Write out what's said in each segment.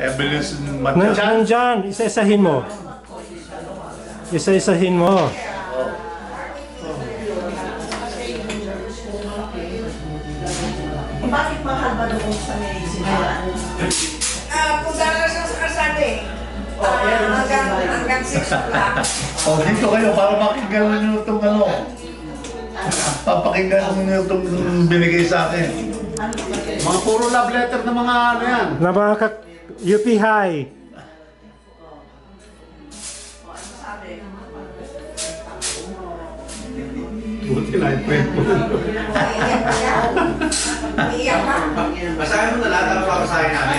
Evelyn Matian. Nandyan, isa-isahin mo. Isa-isahin mo. Bakit mahal ba doon sa may simbahan? Kung dala siya sa kasada eh. Hanggang 6 o'clock. O, dito kayo para makinggan nyo itong ano. Papakinggan nyo itong binigay sa akin. Mga puro love letter na mga ano yan. Na mga UP High. Buti na yung friend mo. Basahin mo na lahat ang papasahin namin.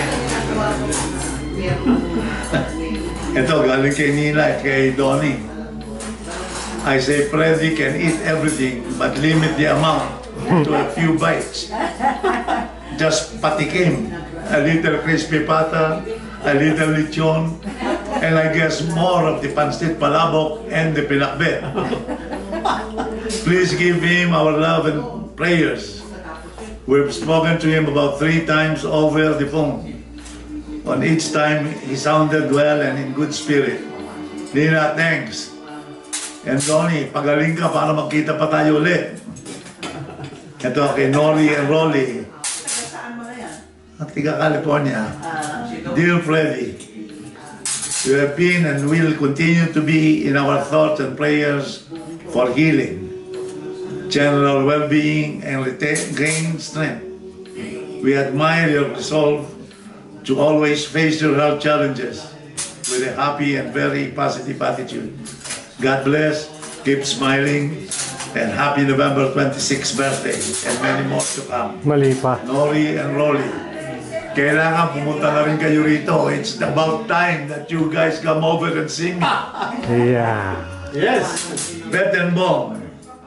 Ito, galing kay Nina at kay Donnie. I say Freddy can eat everything but limit the amount to a few bites. Just patikim, a little crispy pata, a little lechon, and I guess more of the pancit palabok and the pinakbet. Please give him our love and prayers. We've spoken to him about 3 times over the phone. On each time, he sounded well and in good spirit. Nina, thanks. And Donnie, pagaling ka para magkita pa tayo ulit. Ito kay Nori and Rolly. At tiga California. Dear Freddy, you have been and will continue to be in our thoughts and prayers for healing, general well-being, and gain strength. We admire your resolve to always face your health challenges with a happy and very positive attitude. God bless, keep smiling, and happy November 26th birthday, and many more to come. Mali pa. Nori and Rolly, kailangan pumunta na rin kayo rito. It's about time that you guys come over and sing. Yeah. Yes. Bet and Bong.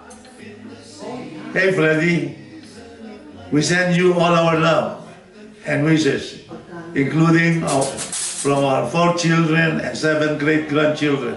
Hey Freddy, we send you all our love and wishes, including from our 4 children and 7 great-grandchildren.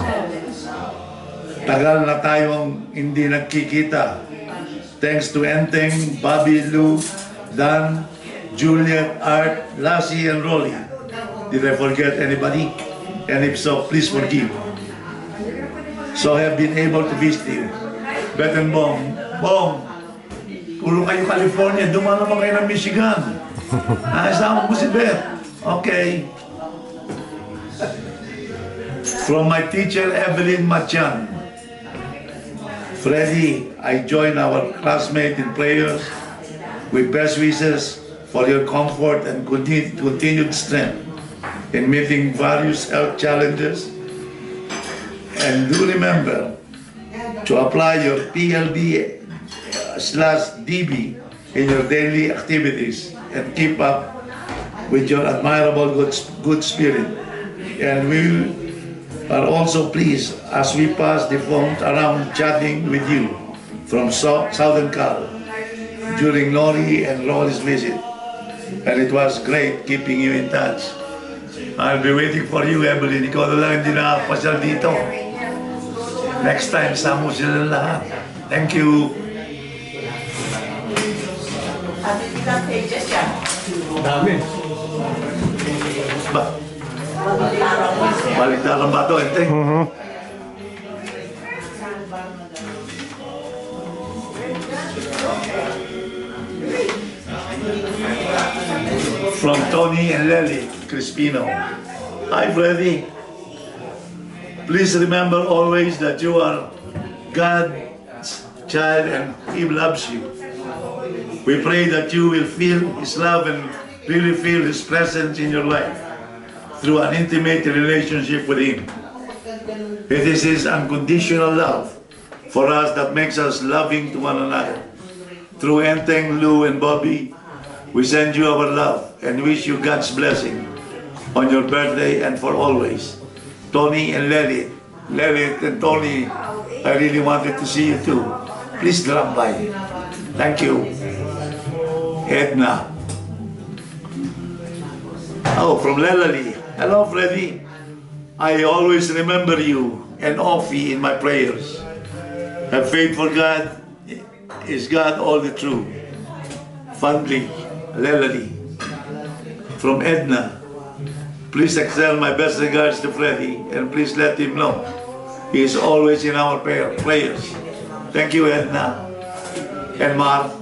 Tagal na tayong hindi nagkikita. Thanks to Enteng, Bobby, Lou, Dan, Juliet, Art, Lassie, and Rolly. Did I forget anybody? And if so, please forgive. So I have been able to visit you. Bet and Bong. Bong, puro kayo California, dumaan naman kayo ng Michigan. Nakasama mo si Beth. Okay. From my teacher, Evelyn Matian. Freddy, I join our classmate in prayers with best wishes for your comfort and continued strength in meeting various health challenges. And do remember to apply your PLD/DB in your daily activities and keep up with your admirable good spirit. And we are also pleased as we pass the phone around chatting with you from Southern Cal during Nori and Rolly's visit. And it was great keeping you in touch. I'll be waiting for you, Evelyn. Ikaw na lang hindi nakakapasyal dito. Next time, sama mo sila lahat. Thank you. Ilang pages yan? Dami. Ba? Baliktaran ba ito, Enteng? From Tony and Lely Crispino. Hi, Freddy. Please remember always that you are God's child and He loves you. We pray that you will feel His love and really feel His presence in your life through an intimate relationship with Him. It is His unconditional love for us that makes us loving to one another. Through Enteng, Lou, and Bobby, we send you our love and wish you God's blessing on your birthday and for always. Tony and Lely and Tony, I really wanted to see you too. Please drop by. Thank you. Edna. Oh, from Lelali. Hello, Freddy. I always remember you and Offie in my prayers. A faithful God is God all the true. Fondly, Lelali. From Edna. Please extend my best regards to Freddy and please let him know he is always in our prayers. Thank you, Edna and Mark,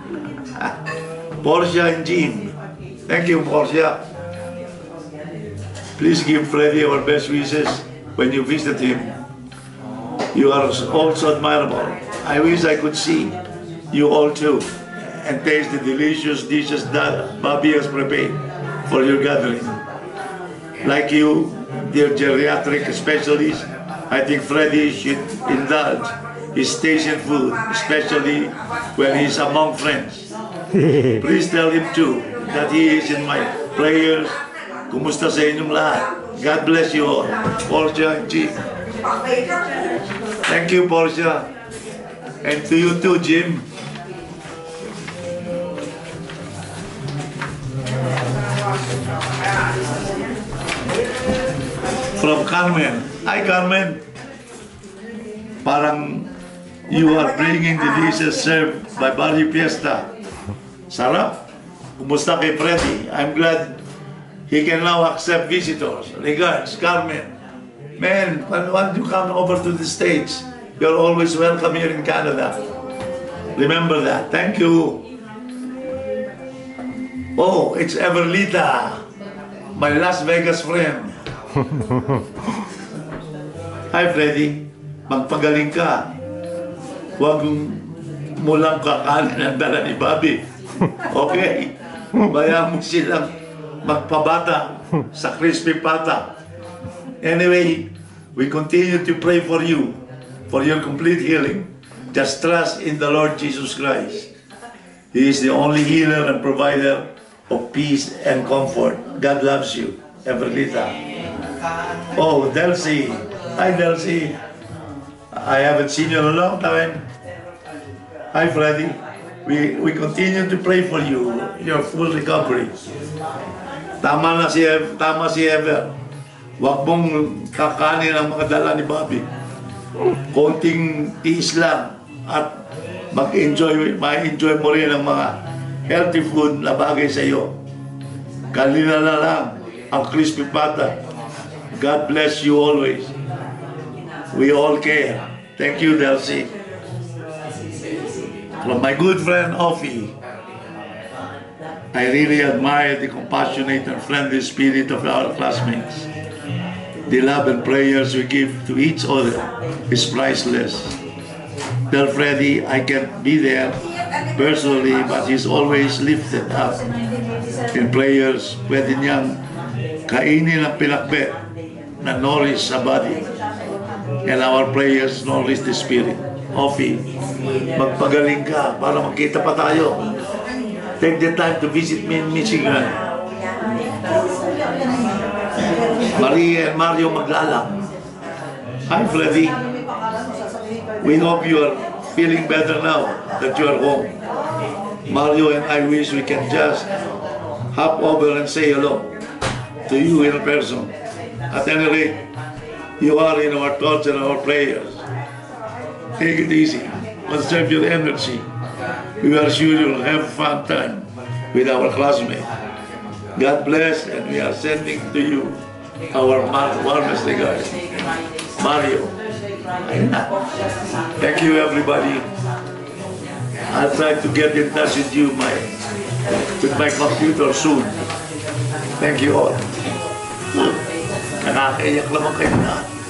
Portia and Jean. Thank you, Portia. Please give Freddy our best wishes when you visit him. You are also admirable. I wish I could see you all too and taste the delicious dishes that Bobby has prepared for your gathering. Like you, dear geriatric specialist, I think Freddy should indulge his taste in food, especially when he's among friends. Please tell him too that he is in my prayers. Kumusta sa inyong lahat? God bless you all. Portia and Jim. Thank you, Portia. And to you too, Jim. From Carmen. Hi, Carmen. Parang you are bringing the dishes served by Barrio Fiesta. Sarap. Kumusta kay Freddy? I'm glad he can now accept visitors. Regards, Carmen. Man, why don't you come over to the States? You're always welcome here in Canada. Remember that. Thank you. Oh, it's Everlita, my Las Vegas friend. Hi, Freddy. Magpagaling ka. Huwag mo lang kakanin ang dala ni Bobby. Okay? Bayaan mo silang magpabata sa crispy pata. Anyway, we continue to pray for you, for your complete healing. Just trust in the Lord Jesus Christ. He is the only healer and provider of peace and comfort. God loves you, Everlita. Oh, Delcy. Hi, Delcy. I haven't seen you in a long time. Hi, Freddy. We continue to pray for you, your full recovery. Tama si Ever. Huwag mong kakanin ang mga dala ni Bobby. Konting tiis lang at ma-enjoy mo rin ang mga healthy food na bagay sa iyo. Kanina na lang ang crispy pata. God bless you always. We all care. Thank you, Delcy. From my good friend, Offie, I really admire the compassionate and friendly spirit of our classmates. The love and prayers we give to each other is priceless. Tell Freddy I can't be there personally, but he's always lifted up in prayers. Pwede niyang kainin ang pinakbet na nourish sa body, and our prayers nourish the spirit. Offie, magpagaling ka para magkita pa tayo. Take the time to visit me in Michigan. Maria and Mario Maglalang. Hi, Freddy. We hope you are feeling better now that you are home. Mario and I wish we can just hop over and say hello to you in person. At any rate, you are in our thoughts and our prayers. Take it easy. Conserve your energy. We are sure you'll have a fun time with our classmates. God bless, and we are sending to you our warmest regards. Mario. Thank you, everybody. I'll try to get in touch with you with my computer soon. Thank you all. Nakakaiyak naman kayo na.